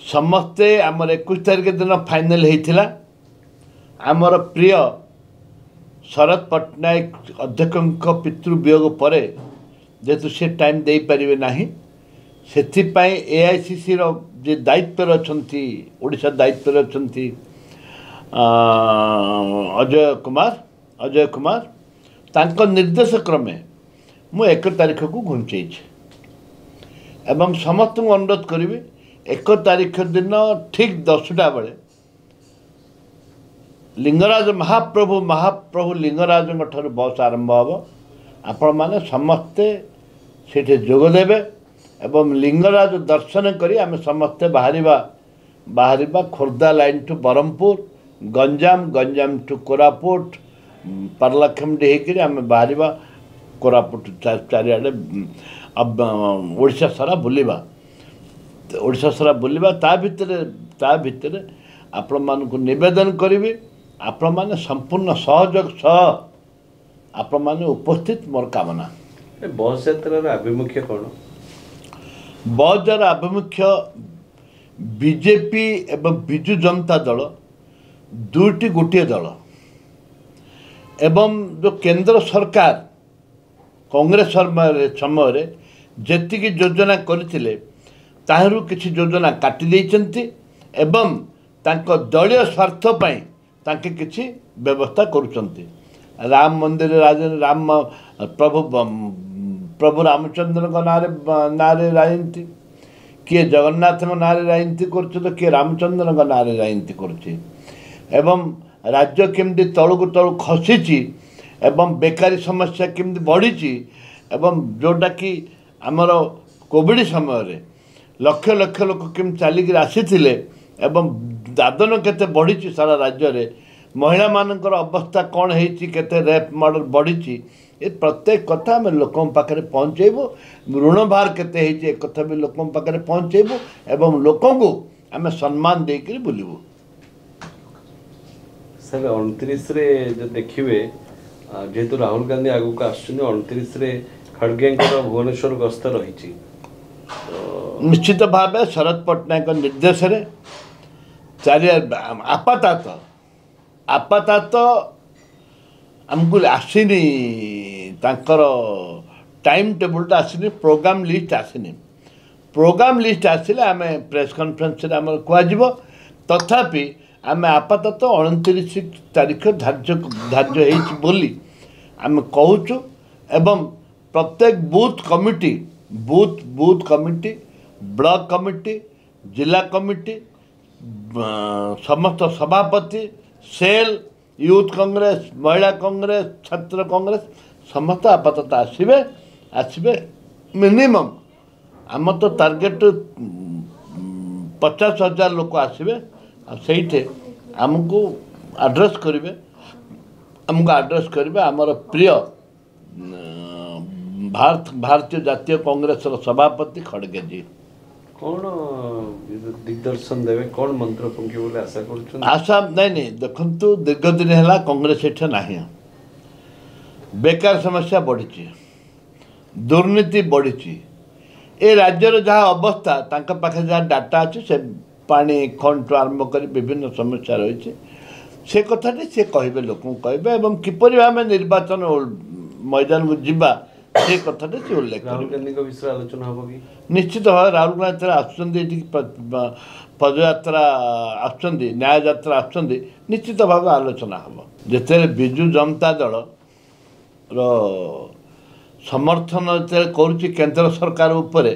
समस्ते आमर 21 तारिख दिन फाइनल होता आमर प्रिय शरद पट्टनायक अध्यक्ष पितृवियोग पर जेहेतु से टाइम दे पारे ना से एआईसीसी जे दायित्व अच्छा ओडिशा दायित्व अच्छा अजय कुमार तांको निर्देश क्रमे मु 1 तारिख को घुंचे एवं समस्त अनुरोध करी 1 तारिख दिन ठीक 10टा बेले लिंगराज महाप्रभु लिंगराज ठार बस आरंभ हम आपण मैंने समस्ते से जोगदेवे एवं लिंगराज दर्शन करी आम समस्ते बाहर Khordha line to Brahmapur Ganjam to Koraput Paralakhemundi होकर आम बाहर कोरापुट चारिआडे ओडिशा सारा बुलवा ओडिशा सारा बुलवा ता भितर आपण मानक निवेदन करी आपण माने संपूर्ण सहयोग सह आपण माने उपस्थित मोर कामना। बस यात्रा आभिमुख्य कौन? बस यात्रा आभिमुख्य बीजेपी एवं विजु जनता दल दुईटी गोटे दल एवं जो केंद्र सरकार कांग्रेस समय जेतिकी योजना करथिले ताहरू किछि योजना काटि दैछन्ति एवं तांको दलीय स्वार्थ पई तांके किछि व्यवस्था करुछन्ति। राम मंदिर राम प्रभु रामचंद्र नारे राजनीति किए जगन्नाथ नारे राजनीति कर किए रामचंद्र नारे राजनीति कर राज्य केमती तलू तलू खसी एवं बेकारी समस्या केमती बढ़ी एवं जोटा कि आमर कोविड समय लक्ष लक्ष लोक केम चलिक आसी एवं दादन केते बढ़ी सारा राज्य रे महिला मानकर अवस्था कौन होते रेप मर्डर बढ़ी ये प्रत्येक कथा आम लोकों पाखे पहुँचेबू ऋण भार केते एक कथा भी लोकों पाखे पहुँचेबू एवं लोकों को आम सम्मान देकर बुलबू। सर 29 रे जो देखिए जेहेतु राहुल गांधी आगु को आसुन 29 रे खड़गे भुवनेश्वर गस्त रही निश्चित भाव शरद पट्टनायक निर्देश रे चारि आपातत आमको आसनी टाइम टेबुलटा आसनी प्रोग्राम लिस्ट आसनी प्रोग्राम लिस्ट आसिले आम प्रेस कॉन्फ्रेंस आम कह तथापि आम आपातत 29 तारिख धार्य बोली आम कहूँ एवं प्रत्येक बूथ कमिटी ब्लॉक कमिटी जिला कमिटी समस्त सभापति सेल यूथ कांग्रेस महिला कांग्रेस छात्र कांग्रेस समस्त आपातत आसबे मिनिमम आम तो टार्गेट 50,000 लोक आसबे से आमको आड्रेस करेंगे आमर प्रिय भारतीय जातीय कांग्रेस सभापति खड़गे जी कौन दिग्दर्शन देवे कौन मंत्र पंक्ति बोले आशा कर आशा नहीं देखु दीर्घ दिन है कांग्रेस एठे ना बेकार समस्या बढ़ी दुर्नीति बढ़ी ए राज्यर जहाँ अवस्था तांका पाखे जहाँ डाटा अच्छे से पानी खंड आरंभ कर विभिन्न समस्या रही से कथाटी से कहे लोक कहे किपर भाव निर्वाचन मैदान को जीवा से कथाटी से उल्लेख विषय आलोचना हम कि निश्चित भाव राहुल गांधी आसुँच पदयात्रा आसुँच न्याय यात्रा आसुँच निश्चित भाव आलोचना हम जिते विजु जनता दल समर्थन जो करुच्ची केंद्र सरकार उपरे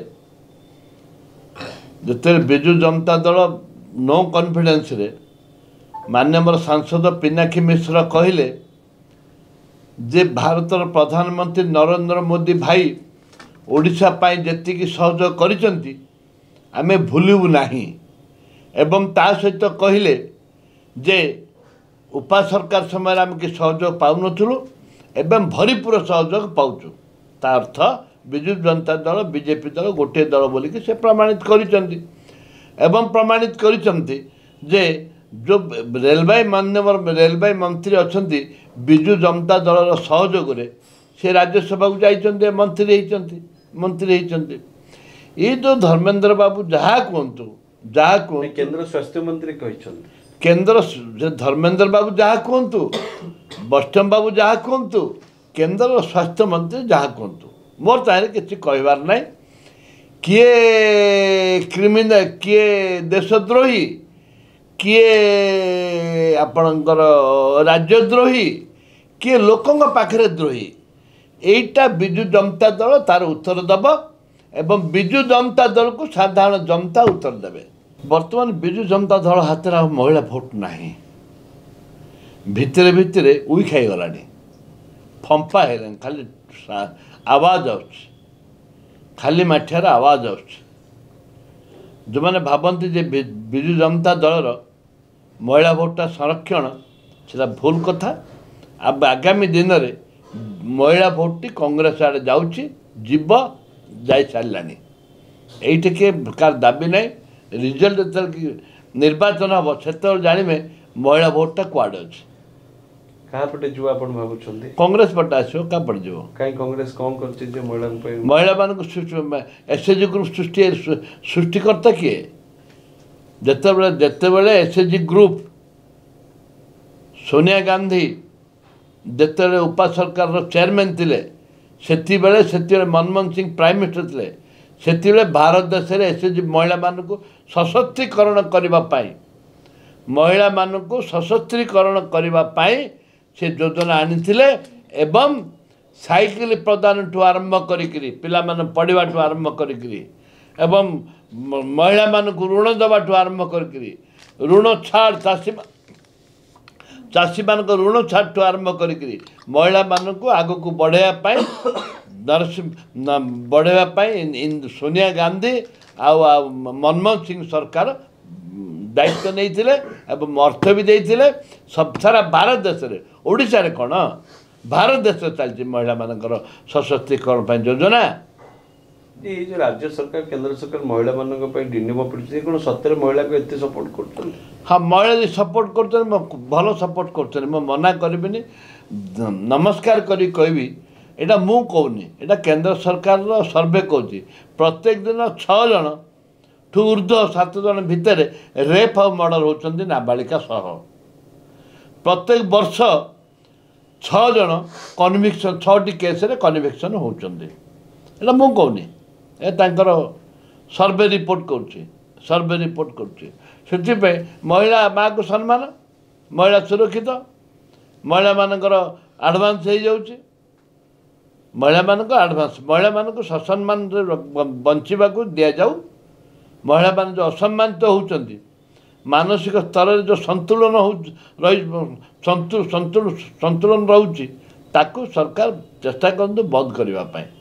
जिते विजु जनता दल नो कॉन्फिडेंस रे माननीय सांसद पिनाकी मिश्र कहले जे भारतर प्रधानमंत्री नरेंद्र मोदी भाई ओडिशा पाई जेतिकी सहयोग करिसंती आमे भूलू नाही एवं ता सहित कहले जे उपा सरकार समय आम कि सहयोग पाउनथुलु एवं भरीपूर सहयोग पाउछु ता अर्थ विजु जनता दल बीजेपी दल गोटे दल बोलिकी से प्रमाणित करिसंती एवं प्रमाणित करिसंती जे जो रेलवे माननीय रेलवे मंत्री अच्छा विजु जनता दल सहयोग से राज्यसभा को जाइए मंत्री होती ये जो धर्मेंद्र बाबू जहाँ कहतु जहाँ कहतु केंद्र स्वास्थ्य मंत्री कहते केंद्र धर्मेंद्र बाबू जहाँ कहतु वैष्णव बाबू जहाँ कहतु केंद्र स्वास्थ्य मंत्री जहाँ कहतु मोर ताहे किसी कहबार ना किए क्रिमिनल किए देशद्रोही किए आपणकर राज्यद्रोही किए लोकों पाखरे द्रोही एटा बिजु जनता दल तार उत्तर दब एवं बिजु जनता दल को साधारण जनता उत्तर देवे बर्तमान बिजु जनता दल हाथ में महिला भोट ना भितरे भितरे उई खाई गलानी फंपा है खाली आवाज खाली माठियार आवाज जो मैंने भावती जे बिजु जनता दलर महिला भोटा संरक्षण से भूल कथा अब आगामी दिन में महिला भोटी कांग्रेस आड़े जाऊँगी जीव जा सारानी ये के कार दाबी ना रिजल्ट जो निर्वाचन हम से जानवे महिला भोटा कुआड़े अच्छे कहाँ पटे जो आप भावुं कांग्रेस पटे आसो क्या पटे जो कहीं कांग्रेस कौन कर महिला मान एसएचजी ग्रुप सृष्टिकर्ता किए जिते एसएचजी ग्रुप सोनिया गांधी जिते उपा सरकार चेयरमैन थे से मनमोहन सिंह प्राइम मिनिस्टर थे से भारत देश में एसएचजी महिला मान सशक्तिकरण करने महिला मान सशक्तिकरण करने से योजना आनी एवं साइकिल प्रदान ठू आरंभ करी पिला पढ़ा ठू आरंभ करी एवं महिला मान ऋण दबा ठू आरंभ करी ऋण छाड़ चाषी मान ऋण छाड़ ठू आरंभ करी महिला मान को आग को बढ़ावाई बढ़ावाई सोनिया गांधी आ मनमोहन सिंह सरकार दायित्व नहीं अर्थ भी देते सब सारा भारत देश में ओडिशा रे कौन भारत देश चलती महिला मानकर सशक्तिकरण योजना ये जो राज्य सरकार केंद्र सरकार महिला मान डिनिम पड़ी कौन सत्य महिला को एत सपोर्ट कर हाँ महिला सपोर्ट कर भल सपोर्ट कर मना करी नमस्कार करी कहबी एटा मु कहूनी एटा केंद्र सरकार सर्वे कहूँ प्रत्येक दिन 6 जन ठू ऊर्ध्व 7 जन भितर रेप और मर्डर होती नाबालिका सह प्रत्येक वर्ष 6 जन कन्विक्शन 6टी केस रे कन्विक्शन होती एटा मु कहूनी ए तांकर सर्वे रिपोर्ट करुँचे महिला माँ को सम्मान महिला सुरक्षित महिला मानकर आडभांस हो जाऊँगी महिला मान आडभांस महिला मान ससम्मान बंचवा दि जाऊ महिला मान जो असम्मानित होती मानसिक स्तर जो संतुलन संतुलन रोचे ताकू सरकार चेष्टा करते बंद करने